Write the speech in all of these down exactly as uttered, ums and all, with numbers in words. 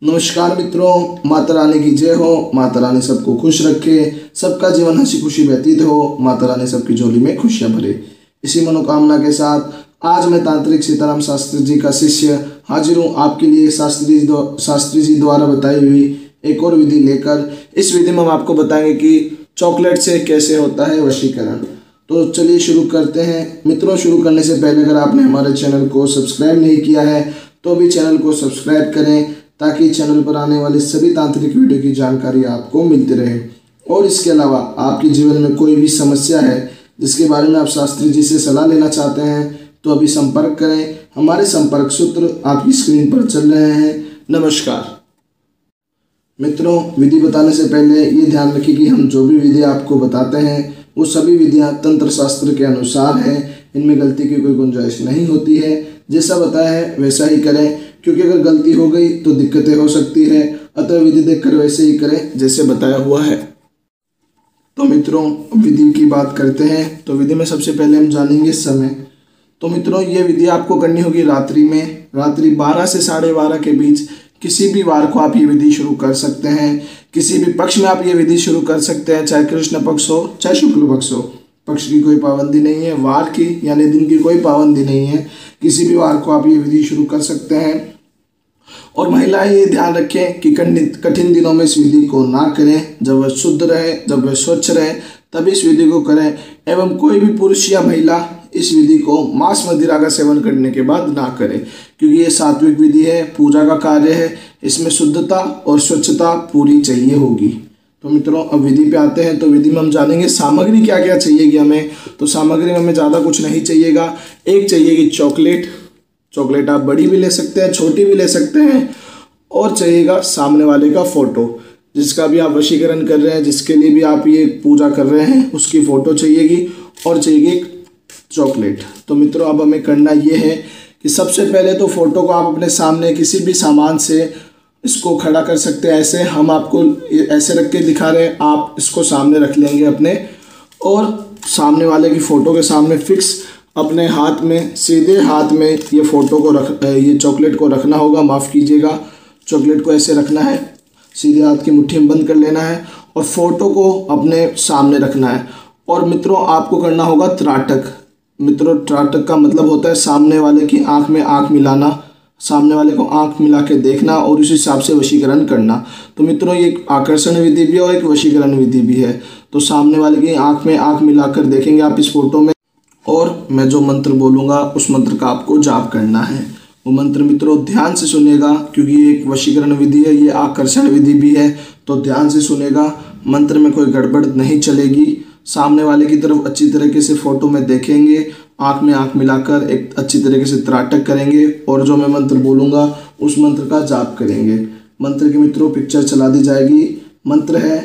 नमस्कार मित्रों, मातारानी की जय हो। मातारानी सबको खुश रखे, सबका जीवन हंसी खुशी व्यतीत हो। मातारानी सबकी झोली में खुशियां भरे, इसी मनोकामना के साथ आज मैं तांत्रिक सीताराम शास्त्री जी का शिष्य हाजिर हूँ आपके लिए शास्त्री शास्त्री जी द्वारा बताई हुई एक और विधि लेकर। इस विधि में हम आपको बताएंगे कि चॉकलेट से कैसे होता है वशीकरण। तो चलिए शुरू करते हैं मित्रों। शुरू करने से पहले अगर आपने हमारे चैनल को सब्सक्राइब नहीं किया है तो भी चैनल को सब्सक्राइब करें, ताकि चैनल पर आने वाली सभी तांत्रिक वीडियो की जानकारी आपको मिलती रहे। और इसके अलावा आपके जीवन में कोई भी समस्या है जिसके बारे में आप शास्त्री जी से सलाह लेना चाहते हैं तो अभी संपर्क करें। हमारे संपर्क सूत्र आपकी स्क्रीन पर चल रहे हैं। नमस्कार मित्रों, विधि बताने से पहले ये ध्यान रखिए कि हम जो भी विधि आपको बताते हैं वो सभी विधियाँ तंत्र शास्त्र के अनुसार हैं। इनमें गलती की कोई गुंजाइश नहीं होती है। जैसा बताया है वैसा ही करें, क्योंकि अगर गलती हो गई तो दिक्कतें हो सकती है। अतः विधि देखकर वैसे ही करें जैसे बताया हुआ है। तो मित्रों, विधि की बात करते हैं। तो विधि में सबसे पहले हम जानेंगे समय। तो मित्रों, ये विधि आपको करनी होगी रात्रि में। रात्रि बारह से साढ़े बारह के बीच किसी भी वार को आप ये विधि शुरू कर सकते हैं। किसी भी पक्ष में आप ये विधि शुरू कर सकते हैं, चाहे कृष्ण पक्ष हो चाहे शुक्ल पक्ष हो। पक्ष की कोई पाबंदी नहीं है, वार की यानी दिन की कोई पाबंदी नहीं है। किसी भी वार को आप ये विधि शुरू कर सकते हैं। और महिलाएं ये ध्यान रखें कि कठिन दिनों में इस विधि को ना करें। जब वह शुद्ध रहे, जब वह स्वच्छ रहे, तभी इस विधि को करें। एवं कोई भी पुरुष या महिला इस विधि को मांस मदिरा का सेवन करने के बाद ना करें, क्योंकि ये सात्विक विधि है, पूजा का कार्य है। इसमें शुद्धता और स्वच्छता पूरी चाहिए होगी। तो मित्रों, अब विधि पे आते हैं। तो विधि में हम जानेंगे सामग्री क्या क्या चाहिएगी हमें। तो सामग्री में हमें ज़्यादा कुछ नहीं चाहिएगा। एक चाहिएगी चॉकलेट। चॉकलेट आप बड़ी भी ले सकते हैं, छोटी भी ले सकते हैं। और चाहिएगा सामने वाले का फ़ोटो, जिसका भी आप वशीकरण कर रहे हैं, जिसके लिए भी आप ये पूजा कर रहे हैं, उसकी फ़ोटो चाहिएगी। और चाहिए एक चॉकलेट। तो मित्रों, अब हमें करना ये है कि सबसे पहले तो फ़ोटो को आप अपने सामने किसी भी सामान से इसको खड़ा कर सकते हैं। ऐसे हम आपको ऐसे रख के दिखा रहे हैं, आप इसको सामने रख लेंगे अपने, और सामने वाले की फ़ोटो के सामने फिक्स अपने हाथ में, सीधे हाथ में ये फ़ोटो को रख ये चॉकलेट को रखना होगा। माफ़ कीजिएगा, चॉकलेट को ऐसे रखना है, सीधे हाथ की मुट्ठी में बंद कर लेना है और फ़ोटो को अपने सामने रखना है। और मित्रों, आपको करना होगा त्राटक। मित्रों, त्राटक का मतलब होता है सामने वाले की आंख में आंख मिलाना, सामने वाले को आंख मिला के देखना और उस हिसाब से वशीकरण करना। तो मित्रों, ये एक आकर्षण विधि भी है और एक वशीकरण विधि भी है। तो सामने वाले की आंख में आंख मिलाकर देखेंगे आप इस फोटो में, और मैं जो मंत्र बोलूँगा उस मंत्र का आपको जाप करना है। वो मंत्र मित्रों ध्यान से सुनेगा, क्योंकि ये एक वशीकरण विधि है, ये आकर्षण विधि भी है। तो ध्यान से सुनेगा, मंत्र में कोई गड़बड़ नहीं चलेगी। सामने वाले की तरफ अच्छी तरीके से फ़ोटो में देखेंगे, आँख में आँख मिलाकर एक अच्छी तरीके से त्राटक करेंगे और जो मैं मंत्र बोलूँगा उस मंत्र का जाप करेंगे। मंत्र की मित्रों पिक्चर चला दी जाएगी। मंत्र है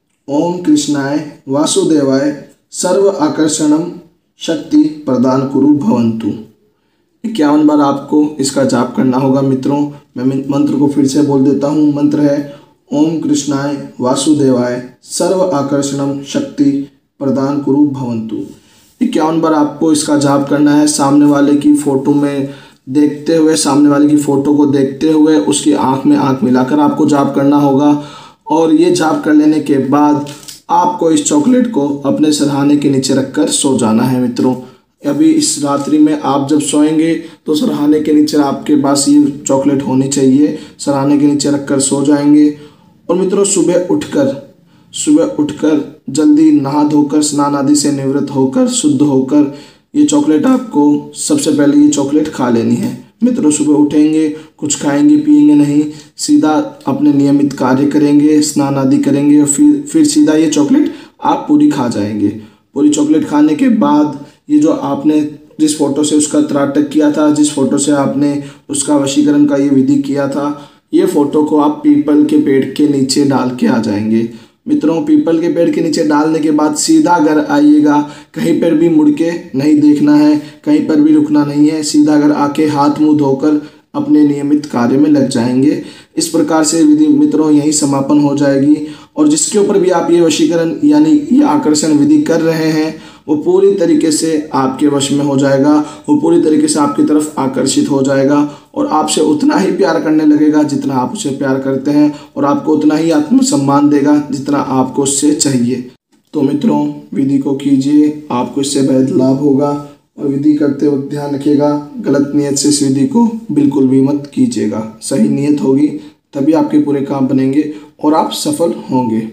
ओम कृष्णाय वासुदेवाय सर्व आकर्षणम शक्ति प्रदान कुरु भवन्तु। इक्यावन बार आपको इसका जाप करना होगा। मित्रों, मैं मंत्र को फिर से बोल देता हूँ। मंत्र है ओम कृष्णाय वासुदेवाय सर्व आकर्षणम शक्ति प्रदान कुरु भवन्तु। इक्यावन बार आपको इसका जाप करना है। सामने वाले की फ़ोटो में देखते हुए, सामने वाले की फ़ोटो को देखते हुए उसकी आंख में आंख मिलाकर आपको जाप करना होगा। और ये जाप कर लेने के बाद आपको इस चॉकलेट को अपने सरहाने के नीचे रखकर सो जाना है। मित्रों, अभी इस रात्रि में आप जब सोएंगे तो सरहाने के नीचे आपके पास ये चॉकलेट होनी चाहिए। सरहाने के नीचे रखकर सो जाएंगे। और मित्रों, सुबह उठकर सुबह उठकर जल्दी नहा धोकर स्नान आदि से निवृत्त होकर शुद्ध होकर ये चॉकलेट आपको सबसे पहले ये चॉकलेट खा लेनी है। मित्रों, सुबह उठेंगे, कुछ खाएंगे पिएंगे नहीं, सीधा अपने नियमित कार्य करेंगे, स्नान आदि करेंगे और फिर फिर सीधा ये चॉकलेट आप पूरी खा जाएंगे। पूरी चॉकलेट खाने के बाद ये जो आपने जिस फ़ोटो से उसका त्राटक किया था, जिस फ़ोटो से आपने उसका वशीकरण का ये विधि किया था, ये फ़ोटो को आप पीपल के पेड़ के नीचे डाल के आ जाएंगे। मित्रों, पीपल के पेड़ के नीचे डालने के बाद सीधा घर आइएगा। कहीं पर भी मुड़ के नहीं देखना है, कहीं पर भी रुकना नहीं है। सीधा घर आके हाथ मुंह धोकर अपने नियमित कार्य में लग जाएंगे। इस प्रकार से विधि मित्रों यही समापन हो जाएगी। और जिसके ऊपर भी आप ये वशीकरण यानी ये आकर्षण विधि कर रहे हैं वो पूरी तरीके से आपके वश में हो जाएगा, वो पूरी तरीके से आपकी तरफ आकर्षित हो जाएगा और आपसे उतना ही प्यार करने लगेगा जितना आप उसे प्यार करते हैं, और आपको उतना ही आत्मसम्मान देगा जितना आपको उससे चाहिए। तो मित्रों, विधि को कीजिए, आपको इससे बेहद लाभ होगा। और विधि करते वक्त ध्यान रखिएगा, गलत नियत से इस विधि को बिल्कुल भी मत कीजिएगा। सही नियत होगी तभी आपके पूरे काम बनेंगे और आप सफल होंगे।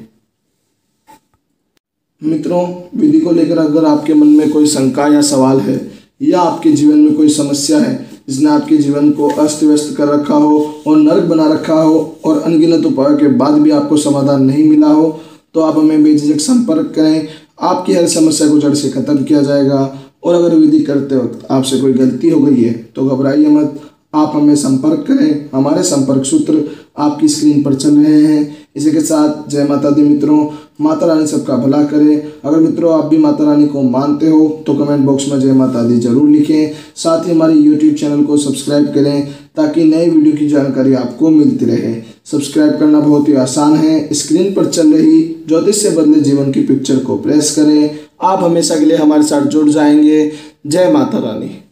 मित्रों, विधि को लेकर अगर आपके मन में कोई शंका या सवाल है, या आपके जीवन में कोई समस्या है जिसने आपके जीवन को अस्त व्यस्त कर रखा हो और नर्क बना रखा हो, और अनगिनत उपायों के बाद भी आपको समाधान नहीं मिला हो, तो आप हमें बेझिझक संपर्क करें। आपकी हर समस्या को जड़ से खत्म किया जाएगा। और अगर विधि करते वक्त आपसे कोई गलती हो गई है तो घबराइए मत, आप हमें संपर्क करें। हमारे संपर्क सूत्र आपकी स्क्रीन पर चल रहे हैं। इसी के साथ जय माता दी मित्रों, माता रानी सबका भला करे। अगर मित्रों आप भी माता रानी को मानते हो तो कमेंट बॉक्स में जय माता दी जरूर लिखें। साथ ही हमारे यूट्यूब चैनल को सब्सक्राइब करें ताकि नई वीडियो की जानकारी आपको मिलती रहे। सब्सक्राइब करना बहुत ही आसान है। स्क्रीन पर चल रही ज्योतिष से बदले जीवन की पिक्चर को प्रेस करें। आप हमेशा के लिए हमारे साथ जुड़ जाएंगे। जय माता रानी।